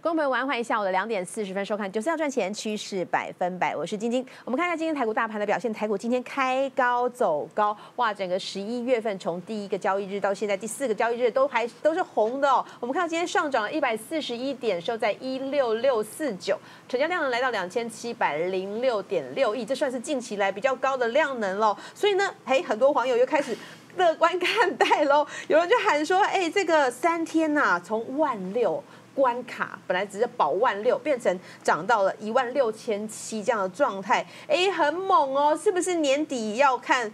观众朋友晚，欢迎下午的2点40分收看，就是要赚钱，趋势100%，我是晶晶。我们看一下今天台股大盘的表现，台股今天开高走高，哇，整个11月份从第一个交易日到现在第4个交易日都是红的哦。我们看到今天上涨了141点，收在16649，成交量呢来到2706.6亿，这算是近期来比较高的量能喽。所以呢，很多网友又开始乐观看待喽，有人就喊说，这个3天呐，从16000关卡本来只是保16000，变成涨到了16700这样的状态，很猛哦！是不是年底要看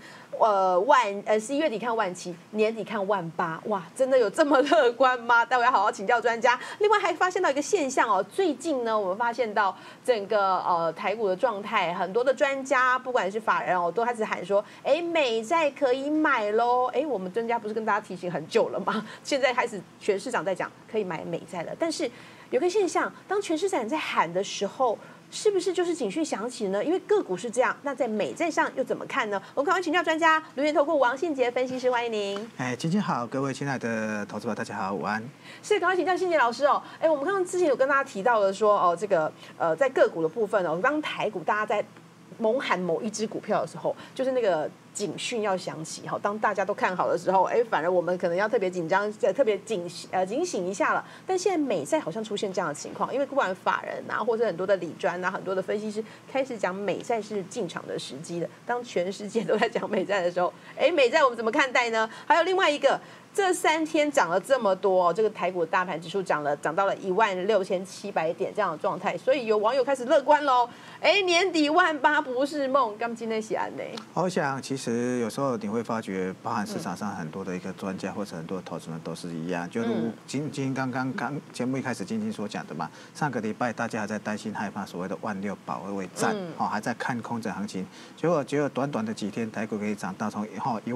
11月底看17000，年底看18000？哇，真的有这么乐观吗？待会要好好请教专家。另外还发现到一个现象哦，最近呢，我们发现到整个台股的状态，很多的专家不管是法人哦，都开始喊说，美债可以买喽。我们专家不是跟大家提醒很久了吗？现在开始全市场在讲可以买美债了，但是有个现象，当全市场在喊的时候，是不是就是警讯响起呢？因为个股是这样，那在美债上又怎么看呢？我们赶快请教专家，轮源投顾王信杰分析师，欢迎您。 晶晶好，各位亲爱的投资者，大家好，午安。 是，赶快请教信杰老师哦。我们刚刚之前有跟大家提到了说，这个在个股的部分哦，当台股大家在猛喊某一只股票的时候，就是那个警讯要响起，当大家都看好的时候，反而我们可能要特别紧张，特别警醒一下了。但现在美债好像出现这样的情况，因为不管法人啊，或者很多的理专啊，很多的分析师开始讲美债是进场的时机了。当全世界都在讲美债的时候，美债我们怎么看待呢？还有另外一个。这3天涨了这么多，这个台股的大盘指数涨到了16700点这样的状态，所以有网友开始乐观喽。年底18000不是梦，刚今天写安呢。 我想其实有时候你会发觉，包含市场上很多的一个专家或者很多的投资人都是一样，就如晶刚节目一开始晶晶所讲的嘛，上个礼拜大家还在担心害怕所谓的16000保卫战，还在看空这行情，结果短短的几天，台股可以涨到从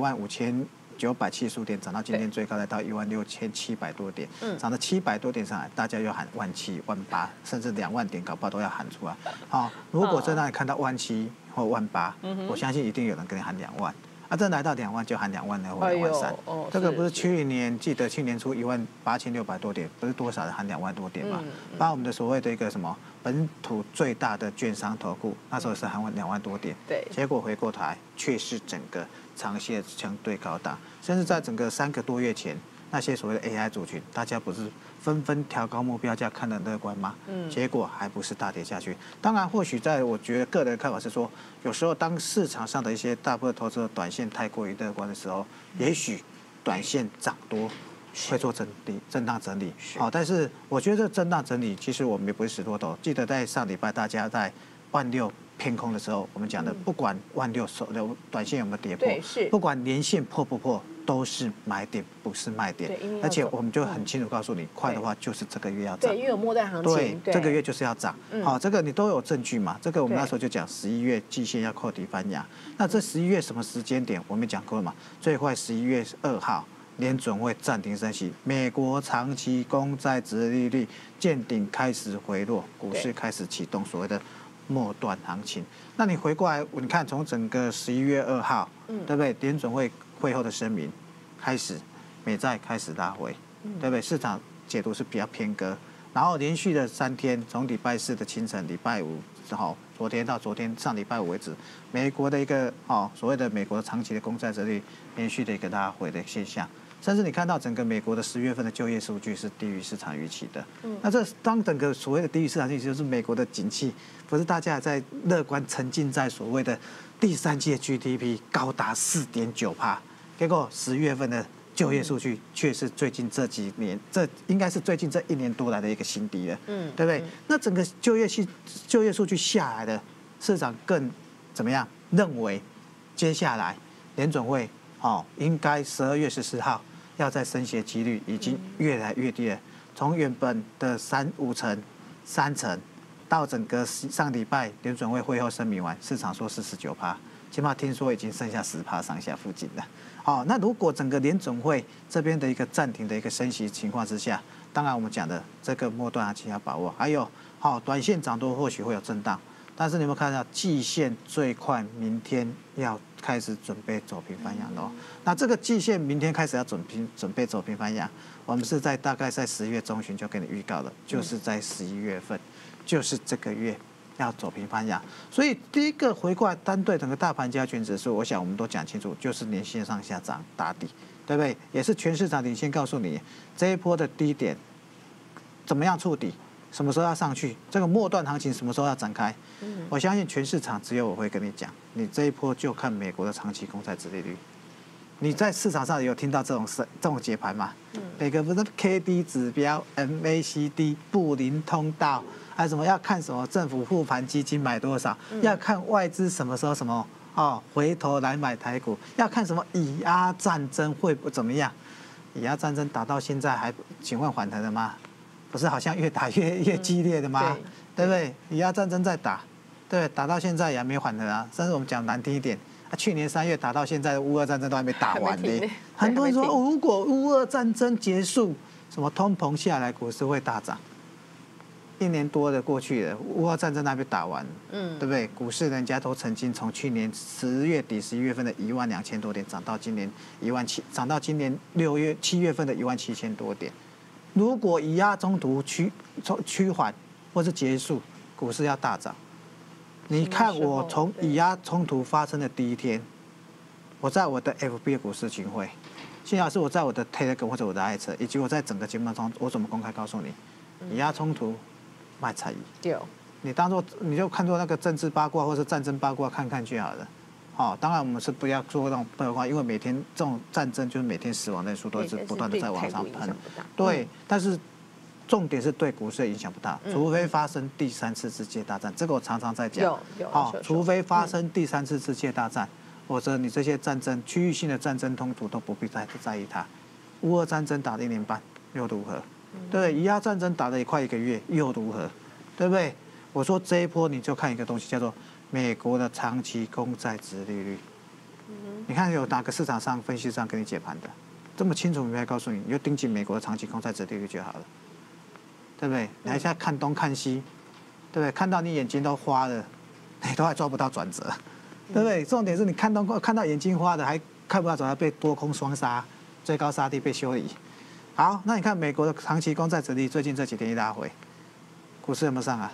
15970点涨到今天最高来到16700多点，涨了700多点上来，大家又喊17000、18000，甚至2万点，搞不好都要喊出来。如果在那里看到17000或18000，我相信一定有人跟你喊2万。真来到2万就喊2万2或23000，这个不是记得去年初18600多点，不是多少人喊2万多点嘛？把我们的所谓的一个什么本土最大的券商投顾，那时候是喊2万多点， 对， 结果回过头却是整个长线相对高档，甚至在整个3个多月前，那些所谓的 AI 族群，大家不是纷纷调高目标价，看得乐观吗？结果还不是大跌下去。当然，或许我觉得个人的看法是说，有时候当市场上的一些大部分投资者短线太过于乐观的时候，也许短线涨多会做震荡整理。但是我觉得这震荡整理，其实我们也不是死多头。记得在上礼拜大家在16000偏空的时候，我们讲的不管16000短线有没有跌破，不管年线破不破，都是买点，不是卖点。而且我们就很清楚告诉你，快的话就是这个月要涨， 对，因为有末段行情， 对，这个月就是要涨。这个你都有证据嘛？这个我们那时候就讲11月季线要扣底翻阳。那这11月什么时间点？我们讲过了嘛？最快11月2号。联准会暂停升息，美国长期公债殖利率见顶开始回落，股市开始启动所谓的末段行情。那你回过来，你看从整个11月2号，对不对？联准会会后的声明开始，美债开始拉回，对不对？市场解读是比较偏鸽，然后连续的3天，从礼拜4的清晨，礼拜5之后，昨天上礼拜5为止，美国的一个所谓的美国长期的公债殖利率连续的一个拉回的现象。甚至你看到整个美国的10月份的就业数据是低于市场预期的，那当整个所谓的低于市场预期，就是美国的景气不是大家还在乐观沉浸在所谓的第3季的 GDP 高达4.9%，结果10月份的就业数据却是最近这几年，这应该是最近这1年多来的一个新低了，对不对？那整个就业数据下来的，市场更怎么样？认为接下来联准会应该12月14号。要再升息的几率已经越来越低了，从原本的5成、3成，到整个上礼拜联准会会后声明完，市场说是19%，起码听说已经剩下10%上下附近了。那如果整个联准会这边的一个暂停的一个升息情况之下，当然我们讲的这个末段行情要把握，还有短线涨多或许会有震荡， 但是你有没有看到季线最快明天要开始准备走平反阳喽？那这个季线明天开始要准备走平反阳，我们是大概在10月中旬就给你预告了，就是在11月份，就是这个月要走平反阳。所以第一个回过来单对整个大盘加权指数，我想我们都讲清楚，就是年线上下涨打底，对不对？也是全市场领先告诉你这一波的低点怎么样触底。什么时候要上去？这个末段行情什么时候要展开？我相信全市场只有我会跟你讲，你这一波就看美国的长期公债殖利率。你在市场上有听到这种解盘吗？每个不是 KD 指标、MACD 布林通道，还有什么要看什么政府护盘基金买多少，要看外资什么时候什么回头来买台股，要看什么以阿战争会不怎么样？以阿战争打到现在还请问缓和了吗？不是好像越打越激烈的吗？对不对？以阿战争在打，对，打到现在也还没缓和啊。甚至我们讲难听一点，去年3月打到现在，乌俄战争都还没打完呢。很多人说，如果乌俄战争结束，什么通膨下来，股市会大涨。1年多的过去了，乌俄战争还没打完，对不对？股市人家都曾经从去年10月底、11月份的12000多点涨到今年17000，涨到今年7月份的17000多点。如果以亚中途趋缓或是结束，股市要大涨。你看我从以亚冲突发生的第一天，我在我的 FB 股市群会，幸好是我在我的 Telegram 或者我的爱车，以及我在整个节目当中，我怎么公开告诉你，以亚冲突卖菜鱼。有，你当做你就看作那个政治八卦或是战争八卦看看就好了。当然我们是不要做那种八卦，因为每天这种战争就是每天死亡人数都是不断的在往上喷。对，但是重点是对股市影响不大，除非发生第3次世界大战，这个我常常在讲。除非发生第3次世界大战，否则你这些战争、区域性的战争冲突都不必再在意它。乌俄战争打了1年半又如何？对，以亚战争打了也快1个月又如何？对不对？我说这一波你就看一个东西叫做美国的长期公债殖利率。你看有哪个市场上分析上给你解盘的这么清楚明白告诉你，你就盯紧美国的长期公债殖利率就好了，对不对？你还在看东看西，对不对？看到你眼睛都花了，你都还抓不到转折，对不对？重点是你看到眼睛花的还看不到转折，被多空双杀，最高杀低被修理。好，那你看美国的长期公债殖利率最近这几天一拉回，股市有没有上啊？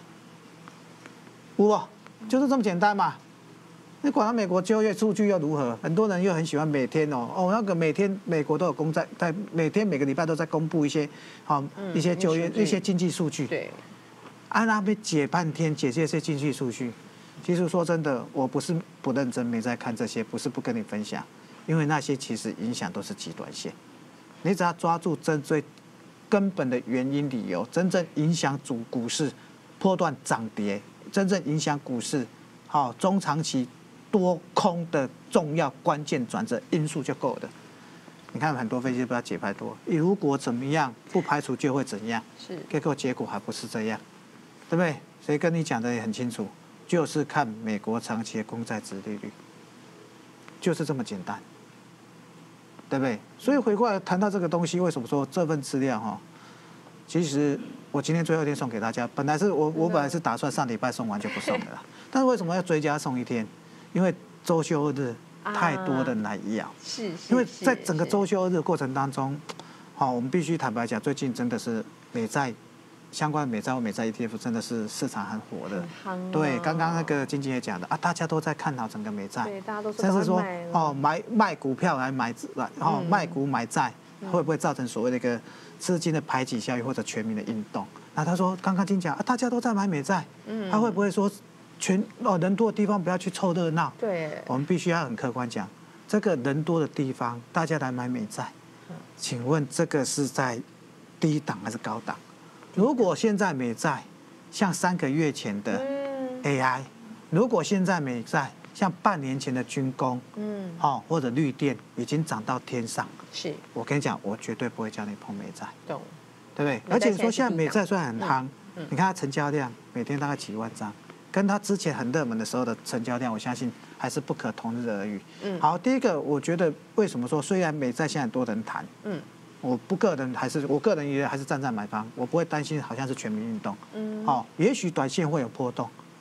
就是这么简单嘛。你管它美国就业数据又如何？很多人又很喜欢每天那个每天美国都有公债，在每个礼拜都在公布一些一些就业一些经济数据。对，那边解半天解这些经济数据，其实说真的，我不是不认真没在看这些，不是不跟你分享，因为那些其实影响都是极短线。你只要抓住最根本的原因理由，真正影响股市波段涨跌，真正影响股市中长期多空的重要关键转折因素就够了。你看很多分析不知道解牌多，如果怎么样，不排除就会怎样，结果还不是这样，对不对？谁跟你讲的也很清楚，就是看美国长期的公债殖利率，就是这么简单，对不对？所以回过来谈到这个东西，为什么说这份资料其实我今天最后一天送给大家，本来是我本来是打算上礼拜送完就不送了啦，但是为什么要追加送1天？因为周休日太多人来要，因为在整个周休日过程当中，我们必须坦白讲，最近真的是美债相关的美债或美债 ETF 真的是市场很火的。对，刚刚那个经纪也讲的大家都在看好整个美债，对，大家都甚至说卖股票来买卖股买债，会不会造成所谓的一个资金的排挤效应或者全民的运动？那他说刚刚经讲大家都在买美债，他会不会说人多的地方不要去凑热闹？对，我们必须要很客观讲，这个人多的地方大家来买美债，请问这个是在低档还是高档？如果现在美债像3个月前的 AI， 如果现在美债像半年前的军工，或者绿电已经涨到天上，我跟你讲，我绝对不会叫你碰美债，懂？对不对？而且说现在美债虽然很夯，你看它成交量每天大概几万张，跟它之前很热门的时候的成交量，我相信还是不可同日而语。好，第一个我觉得为什么说虽然美债现在很多人谈，我个人也还是站在买方，我不会担心好像是全民运动。也许短线会有波动，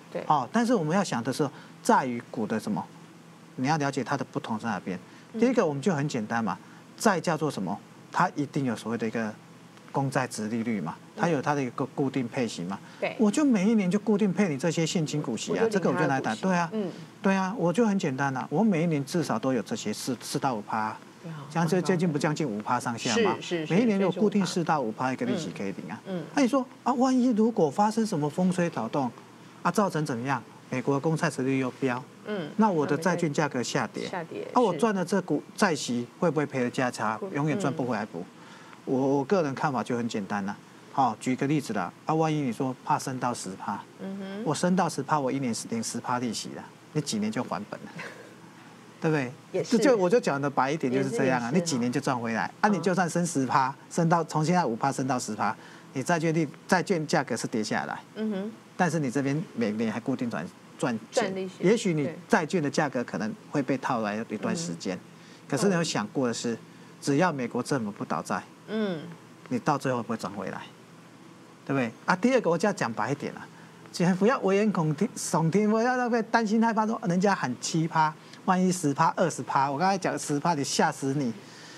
对， 但是我们要想的是在于股的什么？你要了解它的不同在哪边。第一个我们就很简单嘛，债叫做什么？它一定有所谓的一个公债殖利率嘛，它有它的一个固定配息嘛。 对， 我就每一年就固定配你这些现金股息啊，这个我就来谈。对啊，对啊，我就很简单啊，我每一年至少都有这些4到5%。将近不将近5%上下嘛？ 是每一年有固定4到5%一个利息可以领啊。那你说啊，万一如果发生什么风吹草动啊，造成怎么样？美国的公债殖利率又飙，那我的债券价格下跌，我赚的这股债息会不会赔了价差？永远赚不回来补。我个人看法就很简单了。好，举个例子啦，万一你说怕升到10%，我升到10%，我一年领10%利息了，你几年就还本了。对不对？我就讲的白一点就是这样啊，你几年就赚回来啊！你就算升10%，升到从现在5%升到10%，你债券价格是跌下来，但是你这边每年还固定赚钱，也许你债券的价格可能会被套来一段时间，可是你有想过的是，只要美国政府不倒债，你到最后会不会涨回来？对不对？啊，第二个我就要讲白一点了，请不要危言耸听，不要那个担心害怕说人家喊7%。万一10%、20%，我刚才讲10%，你吓死你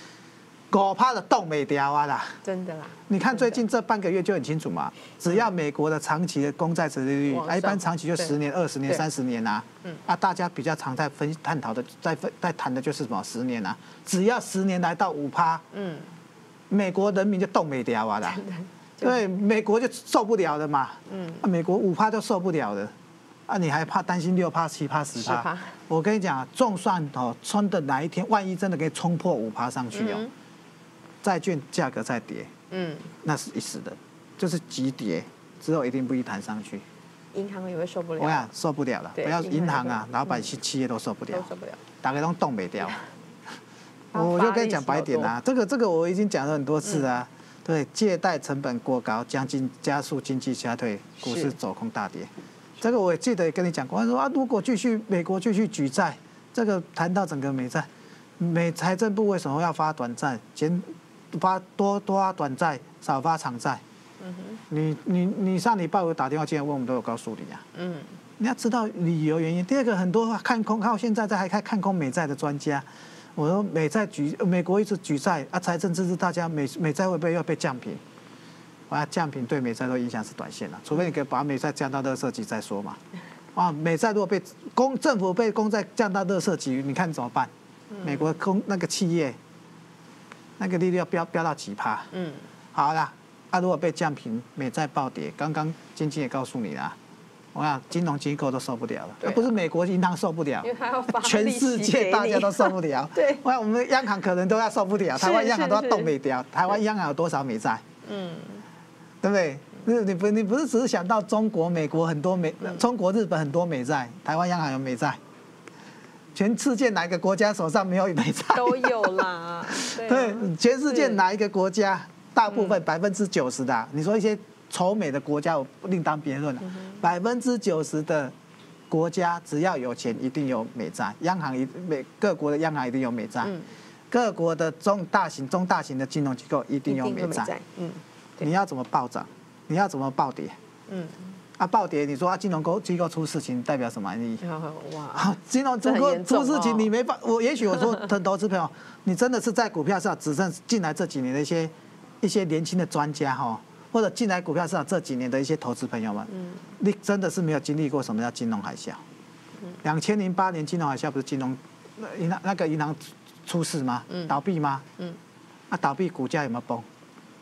，5%的动没掉啊啦！ 真的啦， 你看最近这半个月就很清楚嘛，只要美国的长期的公债殖利率，一般长期就10年、20年、30年啊，大家比较常在探讨的，在谈的就是什么10年啊，只要10年来到5%，美国人民就动没掉啊啦，对，美国就受不了了嘛，美国5%就受不了了。你还怕担心6%、7%、10%？我跟你讲，就算冲的哪一天，万一真的可以冲破5%上去债券价格再跌，那是一时的，就是急跌之后一定不一弹上去。 银行也会受不了。 我想受不了了，不要银行啊，老百姓、企业都受不了，大家都动不掉。我就跟你讲白一点啊，这个我已经讲了很多次啊。对，借贷成本过高，加速经济衰退，股市走空大跌。这个我也记得也跟你讲过，他说如果美国继续举债，这个谈到整个美债，财政部为什么要发短债，多发短债，少发长债？你上礼拜我打电话进来问我们，都有告诉你啊。你要知道理由原因。第二个，很多看空，到现在还看空美债的专家，我说美国一直举债啊，财政支持大家，美债会不会要被降评？降评对美债都影响是短线了，除非你可以把美债降到垃圾级再说嘛。美债如果被政府被公债降到垃圾级，你看怎么办？美国那个企业那个利率要飙到几%？好啦，如果被降评，美债暴跌，刚刚经济也告诉你啦，我想金融机构都受不了了，不是美国银行受不了，全世界大家都受不了。对，我们央行可能都要受不了，台湾央行都要动没掉。台湾央行有多少美债？对不对？你不是只是想到中国、美国很多中国、日本很多美债，台湾央行有美债，全世界哪一个国家手上没有美债？都有啦。对，全世界哪一个国家，大部分90%的，你说一些仇美的国家，我另当别论了。90%的国家只要有钱，一定有美债，各国的央行一定有美债，各国的中大型的金融机构一定有美债。你要怎么暴涨？你要怎么暴跌？暴跌，你说金融机构出事情代表什么意义？哇，金融机构出事情，你没法。也许我说投资朋友，你真的是在股票市场只剩进来这几年的一些年轻的专家或者进来股票市场这几年的一些投资朋友们，你真的是没有经历过什么叫金融海啸。2008年金融海啸不是那个银行出事吗？倒闭吗？倒闭股价有没有崩？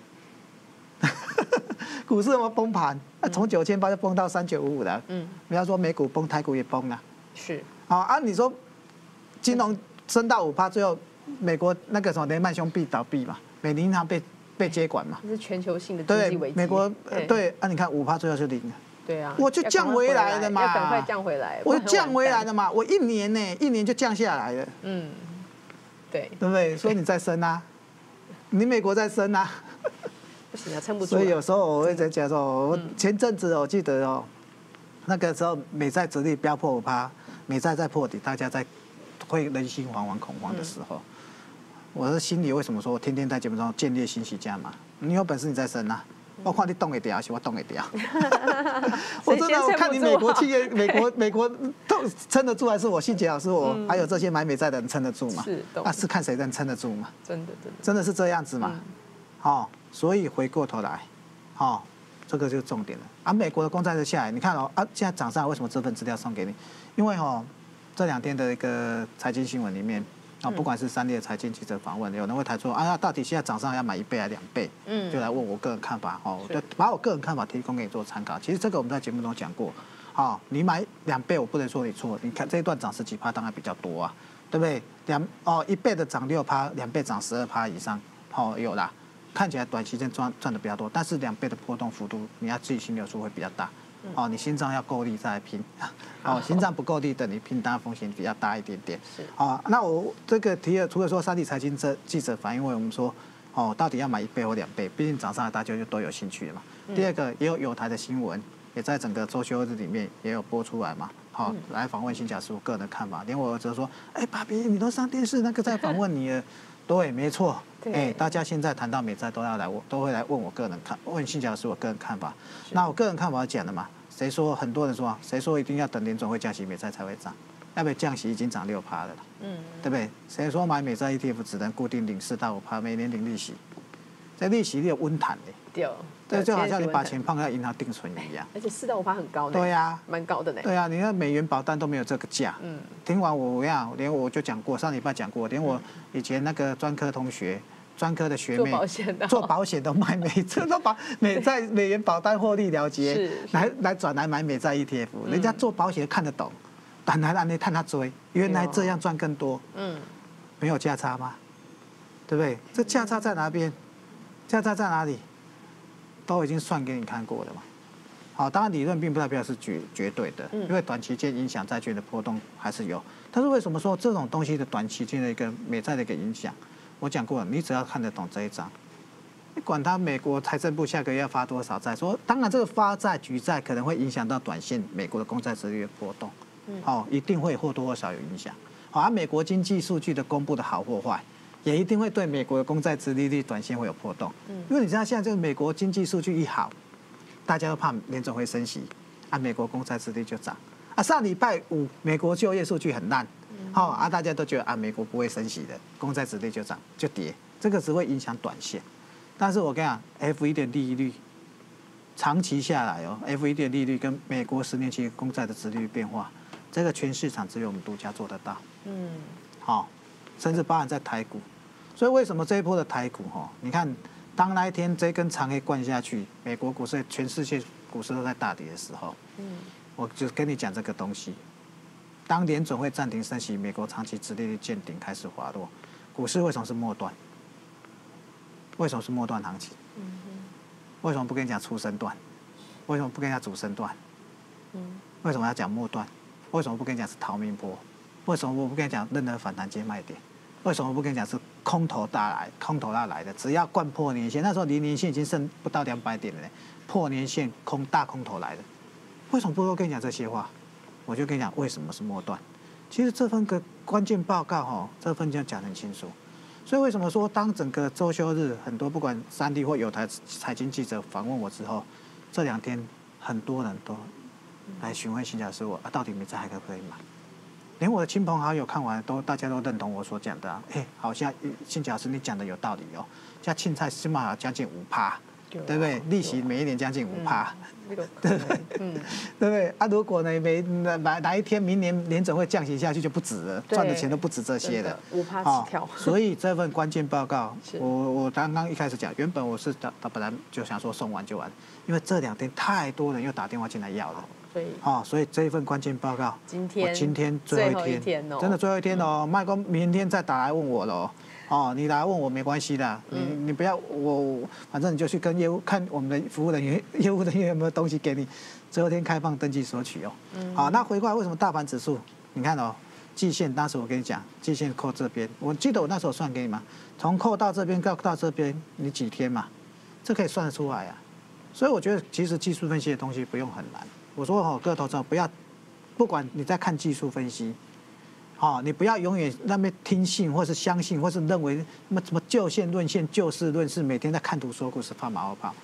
股市有没有崩盘？从9800就崩到3955的。不要说美股崩，台股也崩了。是。你说金融升到5%，最后美国那个什么雷曼兄弟倒闭嘛，美林银行被接管嘛。这是全球性的经济危机。美国对你看5%最后就零了。对啊。我就降回来了嘛。要赶快降回来。我降回来了嘛，我一年就降下来了。对。对不对？所以你再升啊，你美国再升啊。不行啊，撑不住。所以有时候我会在讲说，我前阵子我记得那个时候美债殖利率飙破5%，美债在破底，大家在会人心惶惶恐慌的时候，我的心里为什么说我天天在节目中建立欣喜价码？你有本事你再升啊， 我看你动得掉，是我动得掉。我真的，我看你美国企业，美国撑得住，还是我信杰老师我还有这些买美债的人撑得住嘛？是看谁能撑得住嘛？真的是这样子嘛？好，所以回过头来，好，这个就是重点了。啊，美国的公债是下来，你看哦，啊，现在涨上来，为什么这份资料送给你？因为哦，这2天的一个财经新闻里面。不管是3列财经记者访问，有人会谈说啊，到底现在涨上要买1倍还是2倍？就来问我个人看法我就把我个人看法提供给你做参考。其实这个我们在节目中讲过，你买2倍，我不能说你错。你看这一段涨10几%，当然比较多啊，对不对？1倍的涨6%，2倍涨12%以上，有啦。看起来短期间赚的比较多，但是2倍的波动幅度，你要自己心流数会比较大。你心脏要够力再来拼，心脏不够力的你拼，当然风险比较大一点点。那我这个提了，除了说3立财经记者反映为我们说，到底要买1倍或2倍，毕竟涨上来大家就都有兴趣了嘛。第二个也有台的新闻，也在整个周休日里面也有播出来嘛。来访问新甲师傅个人的看法，连我儿子说，爸比你都上电视那个在访问你了，对，没错。大家现在谈到美债都会来问我个人问信甲师傅我个人看法。那我个人看法讲的嘛，很多人说谁说一定要等联准会降息美债才会涨？要不然降息已经涨6%了啦，对不对？谁说买美债 ETF 只能固定领4到5%，每年领利息？这利息你有温弹的，对，就好像你把钱放在银行定存一样。 而且4到5%很高呢。对呀， 蛮高的呢。 对呀，你看美元保单都没有这个价。听完连我就讲过，上礼拜讲过，连我以前那个专科同学。专科的学妹做保险都买美债，都把美元保单获利了结，来转来买美债 ETF，人家做保险看得懂，但还让你看他追，原来这样赚更多，没有价差吗？对不对？这价差在哪边？价差在哪里？都已经算给你看过了嘛。好，当然理论并不代表是绝对的，因为短期间影响债券的波动还是有。但是为什么说这种东西的短期间的一个美债的一个影响？我讲过了，你只要看得懂这一章，你管他美国财政部下个月要发多少债，说当然这个发债举债可能会影响到短线美国的公债殖利率的波动，一定会或多或少有影响。而美国经济数据的公布的好或坏，也一定会对美国的公债殖利率短线会有波动。因为你知道现在这个美国经济数据一好，大家都怕联准会升息，美国公债殖利率就涨。上礼拜5美国就业数据很烂。大家都觉得美国不会升息的，公债殖利率就涨就跌，这个只会影响短线。但是我跟你讲 ，F1 的利率长期下来F1 的利率跟美国10年期公债的殖利率变化，这个全市场只有我们独家做得到。甚至包含在台股。所以为什么这一波的台股你看，当那一天这根长黑灌下去，美国股市、全世界股市都在大跌的时候，我就跟你讲这个东西。当联准会暂停升息，美国长期殖利率见顶开始滑落，股市为什么是末段？为什么是末段行情？为什么不跟你讲初升段？为什么不跟你讲主升段？为什么要讲末段？为什么不跟你讲是逃命波？为什么我不跟你讲任何反弹接卖点？为什么不跟你讲是空头要来的？只要灌破年线，那时候离年线已经剩不到200点了，破年线大空头来的，为什么不跟你讲这些话？我就跟你讲为什么是末段。其实这份个关键报告这份就讲得很清楚。所以为什么说当整个周休日，很多不管3立或有台财经记者访问我之后，这2天很多人都来询问新甲师傅到底美债还可不可以买？连我的亲朋好友看完大家都认同我所讲的好像新甲师你讲的有道理像青菜起码将近5%。对不对？利息每一年将近5%，对不对？对不对？如果呢哪一天明年联准会降息下去就不止了，赚的钱都不止这些了 ，5%起跳。 所以这份关键报告，我刚刚一开始讲，原本我是本来就想说送完就完，因为这2天太多人又打电话进来要了。所以这一份关键报告，我今天最后一天，真的最后一天麦公明天再打来问我了。你来问我没关系的，你不要反正你就去跟看我们的服务人员、业务人员有没有东西给你，最后一天开放登记索取好，那回过来为什么大盘指数？你看季线，当时我跟你讲，季线扣这边，我记得我那时候算给你嘛，从扣到这边到这边，你几天嘛？这可以算得出来啊。所以我觉得其实技术分析的东西不用很难。我说各位投资者不管你在看技术分析。你不要永远那边听信或是相信或是认为什么就线论线就事论事，每天在看图说故事发马后炮。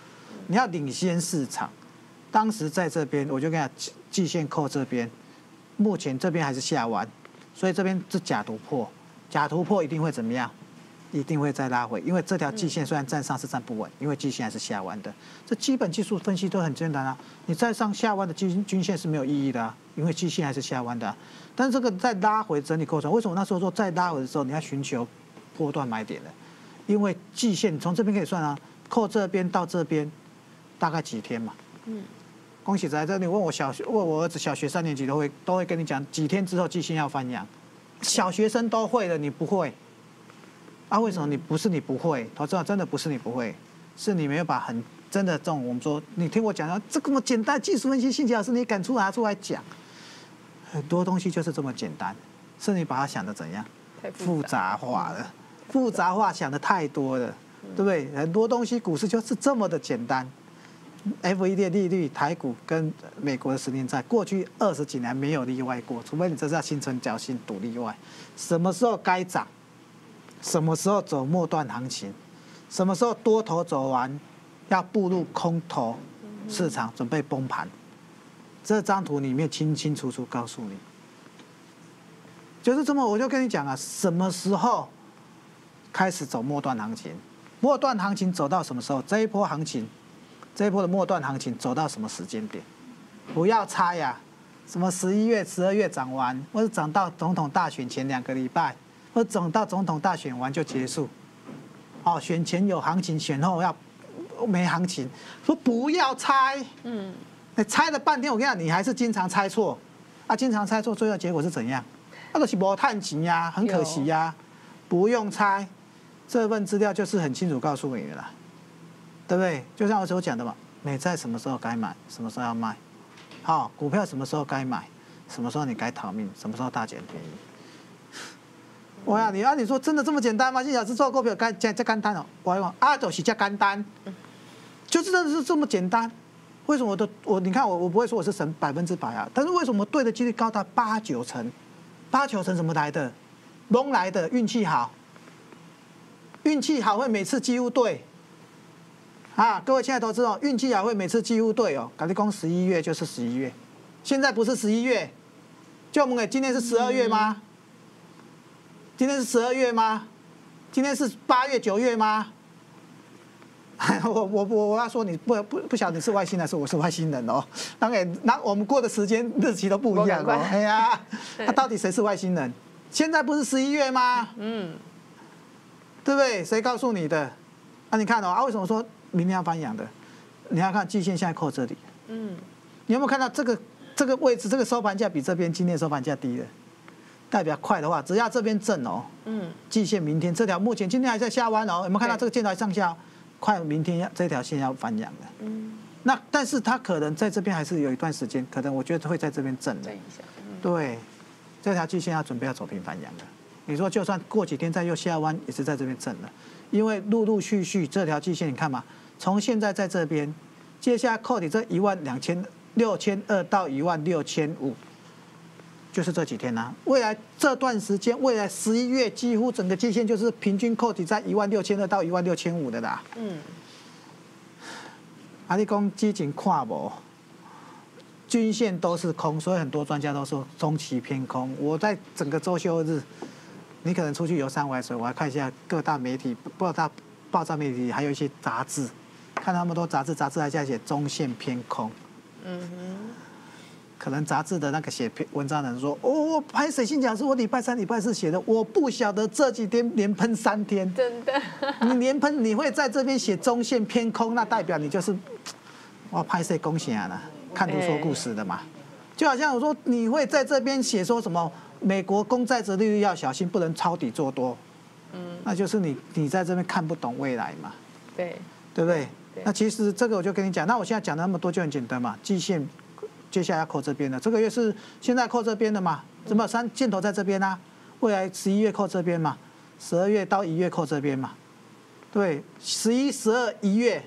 你要领先市场。当时在这边，我就跟你讲，季线扣这边，目前这边还是下弯，所以这边是假突破，假突破一定会怎么样？一定会再拉回，因为这条季线虽然站上是站不稳，因为季线还是下弯的。这基本技术分析都很简单啊，你再上下弯的均线是没有意义的啊，因为季线还是下弯的啊。但是这个在拉回整理过程，为什么那时候说在拉回的时候你要寻求波段买点的？因为季线从这边可以算啊，扣这边到这边大概几天嘛？恭喜在这里问我儿子小学3年级都会跟你讲，几天之后季线要翻阳，小学生都会了，你不会。啊，为什么你不会？投资者真的不是你不会，是你没有把真的这种我们说，你听我讲到这么简单技术分析，信奇老师你敢拿出来讲，很多东西就是这么简单，是你把它想的怎样？太复杂化了，复杂化想的太多了，对不对？很多东西股市就是这么的简单。FED 利率，台股跟美国的10年债，过去20几年没有例外过，除非你这是要心存侥幸赌例外。什么时候该涨？什么时候走末段行情？什么时候多头走完，要步入空头市场，准备崩盘？这张图里面清清楚楚告诉你，就是这么。我就跟你讲啊，什么时候开始走末段行情？末段行情走到什么时候？这一波行情，这一波的末段行情走到什么时间点？不要猜呀，什么11月、12月涨完，或者涨到总统大选前2个礼拜。或等到总统大选完就结束，哦，选前有行情，选后要没行情，说不要猜，你猜了半天，我跟你讲，你还是经常猜错，啊，经常猜错，最后结果是怎样？那个是没探钱呀，很可惜呀，不用猜，这份资料就是很清楚告诉你的啦，对不对？就像我所讲的嘛，美债什么时候该买，什么时候要卖，好，股票什么时候该买，什么时候你该逃命，什么时候大捡便宜。我呀，你说真的这么简单吗？信小师做股票这简单哦，我讲啊，就是这简单，就真的是这么简单。为什么你看我不会说我是神100%啊，但是为什么对的几率高达8、9成？8、9成怎么来的？蒙来的，运气好，运气好会每次几乎对。啊，各位亲爱的投资者，运气好会每次几乎对哦。跟你讲11月就是11月，现在不是11月，就我们今天是12月吗？今天是12月吗？今天是8月、9月吗？我要说你不晓得你是外星人还是我是外星人哦。当然，那我们过的时间日期都不一样哦。哎呀，那到底谁是外星人？现在不是11月吗？对不对？谁告诉你的？啊，你看哦，为什么说明天要翻阳的？你要看季线现在扣这里。你有没有看到这个位置？这个收盘价比这边今天收盘价低了。代表快的话，只要这边正哦，季线明天这条目前今天还在下弯哦，有没有看到这个箭头上下？快明天这条线要翻阳了。那但是它可能在这边还是有一段时间，可能我觉得会在这边正的。对，这条季线要准备要走平翻阳了。你说就算过几天再又下弯，也是在这边正了，因为陆陆续续这条季线你看嘛，从现在在这边，接下来扣你这16200到16500。就是这几天呐、未来这段时间，未来11月几乎整个季线就是平均扣底在16200到16500的啦。啊，你讲基金看无，均线都是空，所以很多专家都说中期偏空。我在整个周休日，你可能出去游山玩水，我还看一下各大媒体、报章媒体，还有一些杂志，看他们都杂志还在写中线偏空。可能杂志的那个写文章的人说，我拍水信讲是我礼拜3、礼拜4写的，我不晓得这几天连喷3天， 真的， 你连喷你会在这边写中线偏空，那代表你就是我拍谁恭喜啊，看图说故事的嘛，就好像我说你会在这边写说什么美国公债殖利率要小心，不能抄底做多，那就是你在这边看不懂未来嘛，对不对？那其实这个我就跟你讲，那我现在讲的那么多就很简单嘛，季线。接下来要扣这边的，这个月是现在扣这边的嘛？怎么箭头在这边啊？未来11月扣这边嘛？12月到1月扣这边嘛？对，11、12、1月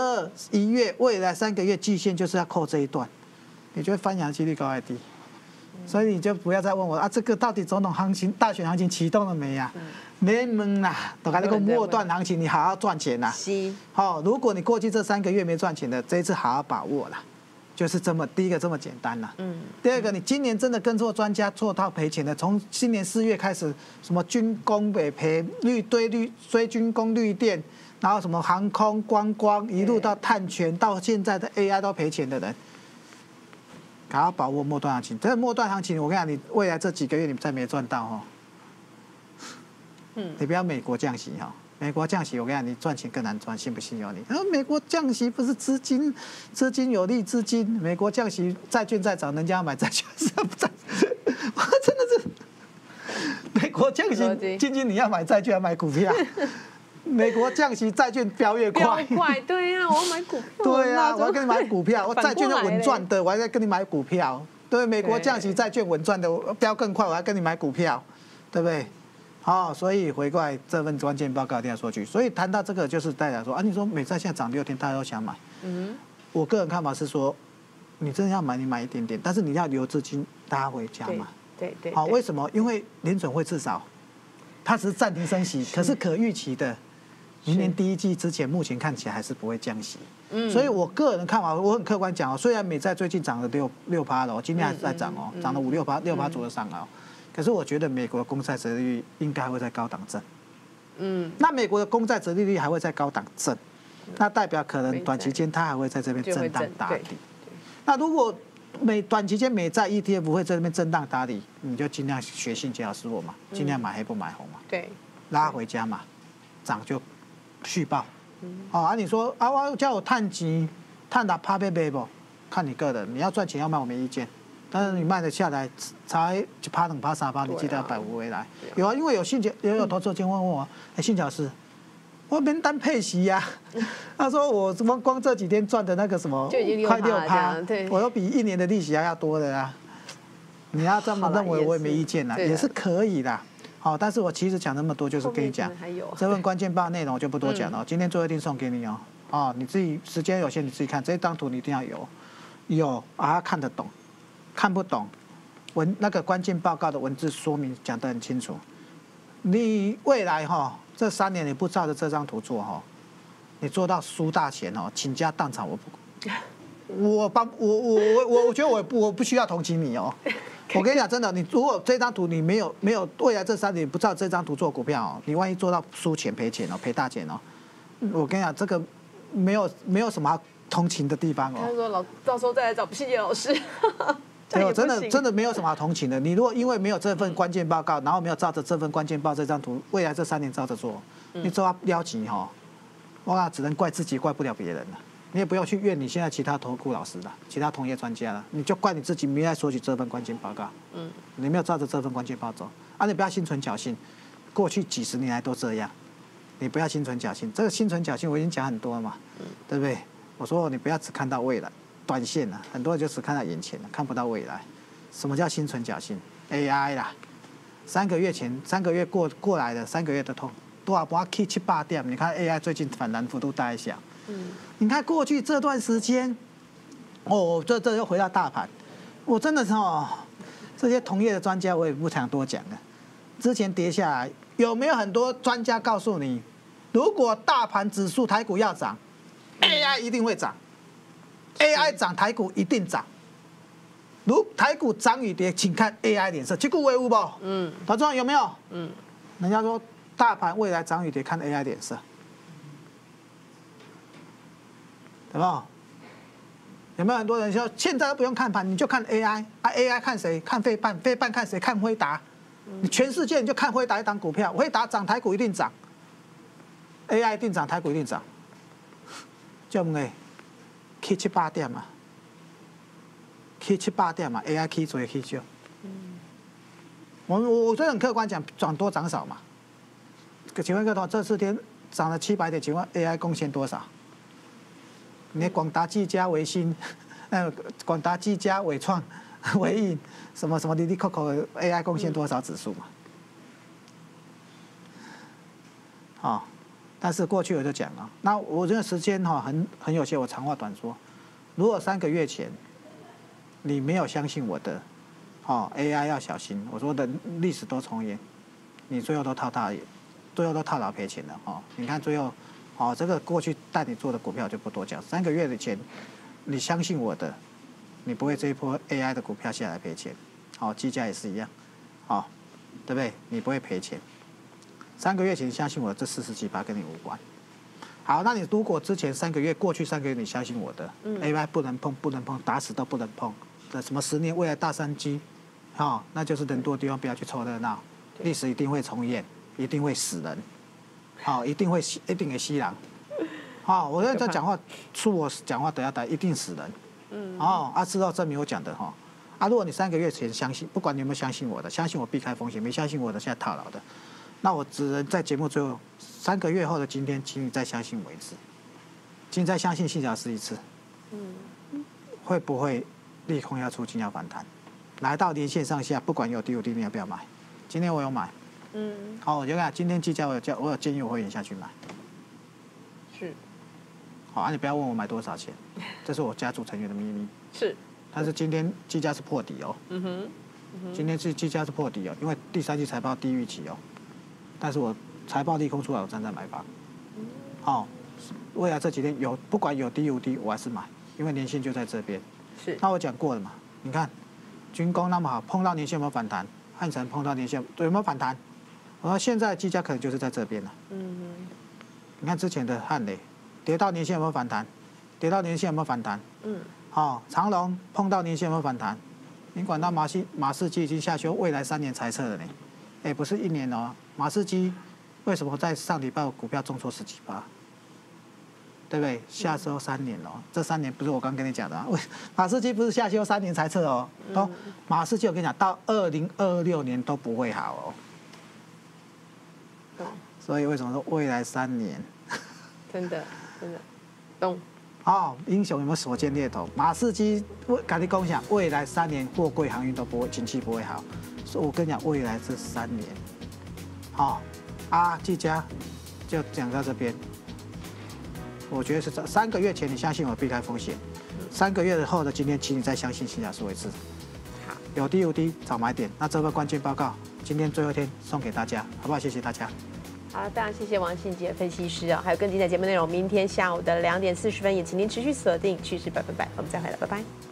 ，11、12、1月，未来3个月季线就是要扣这一段，你觉得翻阳几率高还低？ 所以你就不要再问我啊，这个到底总统行情、大选行情启动了没呀？没问啦，都还那个末段行情，你好好赚钱啦。好，如果你过去这3个月没赚钱的，这一次好好把握啦。就是这么第一个这么简单啦。第二个，你今年真的跟错专家，做到赔钱的，从今年4月开始，什么军工北赔追军工绿电，然后什么航空观光，一路到碳权，到现在的 AI 都赔钱的人，好好把握末段行情。这个末段行情，我跟你讲，你未来这几个月你再没赚到哦。你不要美国降息哈。美国降息，我跟你讲，你赚钱更难赚，信不信由你。美国降息不是资金有利资金，美国降息债券在涨，人家要买债券是不涨，我真的是。美国降息，晶晶你要买债券，要买股票。美国降息，债券飙越快。 对呀，我要买股票。 对啊，我要跟你买股票，我债券是稳赚的，我还在跟你买股票。对，美国降息，债券稳赚的，飙更快，我还跟你买股票，对不对？好，所以回过来这份关键报告一定要说句。所以谈到这个，就是大家说啊，你说美债现在涨6天，大家都想买。我个人看法是说，你真的要买，你买一点点，但是你要留资金拉回家嘛。 对。 好，为什么？因为联准会至少它只是暂停升息，可是可预期的，明年第1季之前，目前看起来还是不会降息。所以我个人看法，我很客观讲哦，虽然美债最近涨了6%了，今天还是在涨哦，涨了5-6%左右上来哦。可是我觉得美国的公债殖利率应该会在高档震，那美国的公债殖利率还会在高档震，那代表可能短期间它还会在这边震荡打底。那如果短期间美债 ETF 会在这边震荡打底，你就尽量学信杰老师我嘛，尽量买黑不买红嘛， 对， 拉回家嘛，涨就续报。啊，你说啊，我叫我探钱，探打趴背背不？看你个人，你要赚钱要卖我没意见。但是你卖得下来，才1%、2%、3%，你记得要摆回来。有啊，因为有投资人问我，信老师，我免单配息呀。他说我光这几天赚的那个什么，快6%，我都比1年的利息还要多的啊。你要这么认为，我也没意见啦，也是可以的。好，但是我其实讲那么多，就是跟你讲，这份关键报内容我就不多讲了。今天最后一定送给你哦。哦，你自己时间有限，你自己看这张图，你一定要有啊，看得懂。看不懂那个关键报告的文字说明讲得很清楚。你未来这3年你不照着这张图做你做到输大钱倾家荡产，我觉得我不需要同情你哦。我跟你讲真的，你如果这张图你没有未来这3年不照这张图做股票你万一做到输钱赔钱赔大钱我跟你讲这个没有什么好同情的地方他说到时候再来找信杰老师。 对，真的没有什么好同情的。你如果因为没有这份关键报告，然后没有照着这份关键报这张图，未来这3年照着做，你做到撩急哇，只能怪自己，怪不了别人了。你也不用去怨你现在其他投顾老师了，其他同业专家了，你就怪你自己没来索取这份关键报告。你没有照着这份关键报告走啊，你不要心存侥幸，过去几10年来都这样，你不要心存侥幸。这个心存侥幸我已经讲很多了嘛，对不对？我说你不要只看到未来。短线啊，很多人就只看到眼前，看不到未来。什么叫心存侥幸 ？AI 啦，3个月过来的3个月的痛，多少波 K 7-8点？你看 AI 最近反弹幅度大一小。你看过去这段时间，这又回到大盘，我真的是这些同业的专家我也不想多讲了。之前跌下来，有没有很多专家告诉你，如果大盘指数台股要涨，AI 一定会涨。AI 涨，台股一定涨。如台股涨与跌，请看 AI 脸色。这句话有不？投资人有没有？人家说大盘未来涨与跌看 AI 脸色，对吧？有没有很多人说现在都不用看盘，你就看 AI 啊 ？AI 看谁？看费半，费半看谁？看辉达。你全世界你就看辉达一档股票，辉达涨台股一定涨 ，AI 一定涨台股一定涨，就问去7-8点嘛，去7-8点嘛 ，AI 去做去少。我这很客观讲，涨多涨少嘛。请问各位，这4天涨了700点，请问 AI 贡献多少？你广达、技嘉、微星，广达、技嘉、伟创、伟影，什么滴滴扣扣 AI 贡献多少指数嘛？但是过去我就讲了，那我这个时间很有限，我长话短说。如果3个月前你没有相信我的 AI 要小心。我说的历史都重演，你最后都套牢赔钱了你看最后，这个过去带你做的股票就不多讲。3个月的钱，你相信我的，你不会这一波 AI 的股票下来赔钱。技嘉也是一样，对不对？你不会赔钱。3个月前相信我，这40几%跟你无关。好，那你如果之前过去3个月你相信我的，AI 不能碰，打死都不能碰的什么10年未来大商机，那就是人多地方不要去凑热闹，历史一定会重演，一定会死人，一定会吸人，我在这讲话，我讲话等下一定死人，事后证明我讲的如果你3个月前相信，不管你有没有相信我的，相信我避开风险，没相信我的现在套牢的。那我只能在节目最后3个月后的今天，请你再相信我一次，请你再相信信小师一次，会不会利空要出尽要反弹，来到年线上下，不管有低有低，你要不要买？今天我有买，我就看今天技嘉我有建议我会员下去买， 是， 你不要问我买多少钱，这是我家族成员的秘密， 是， 但是今天技嘉是破底今天技嘉是破底因为第3季财报低预期但是我财报利空出来，我站在买方。未来这几天不管有低有低，我还是买，因为年线就在这边。 是。 那我讲过了嘛？你看，军工那么好，碰到年线有没有反弹？汉城碰到年线有没有反弹？我说现在技嘉可能就是在这边了。你看之前的汉磊，跌到年线有没有反弹？跌到年线有没有反弹？长荣碰到年线有没有反弹？你管到马士基已经下修未来3年财测了呢？不是1年马士基为什么在上礼拜股票重挫10几%？对不对？下修3年这3年不是我刚跟你讲的马士基不是下修3年才测马士基我跟你讲，到2026年都不会好所以为什么说未来3年？ 真的，懂。 英雄有没有所见略同？马士基跟你共享，未来3年货柜航运都不会，景气不会好。所以我跟你讲，未来这3年，技嘉就讲到这边。我觉得是3个月前你相信我避开风险，3个月后的今天，请你再相信新雅说一次。好，有低有低，早买点。那这份关键报告今天最后一天送给大家，好不好？谢谢大家。 好，当然谢谢王信杰分析师还有更精彩节目内容，明天下午的2点40分也请您持续锁定趋势100%，我们再回来，拜拜。